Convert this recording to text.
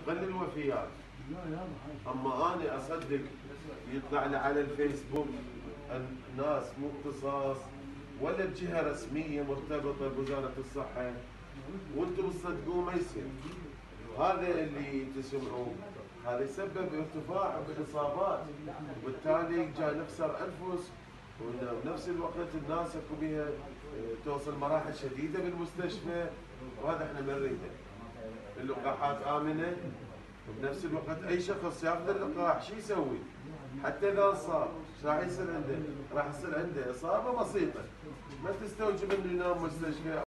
تقل الوفيات. اما انا اصدق يطلع لي على الفيسبوك ناس مو اختصاص ولا بجهه رسميه مرتبطه بوزاره الصحه وانتم تصدقون ما يصير. هذا اللي تسمعوه هذا يسبب ارتفاع بالاصابات، وبالتالي جاي نخسر انفس، وبنفس الوقت الناس اكو بها توصل مراحل شديده بالمستشفى، وهذا احنا ما نريده. اللقاحات امنه، وبنفس الوقت اي شخص ياخذ اللقاح شو يسوي؟ حتى اذا صار ايش راح يصير عنده؟ راح يصير عنده اصابه بسيطه ما تستوجب انه ينام مستشفى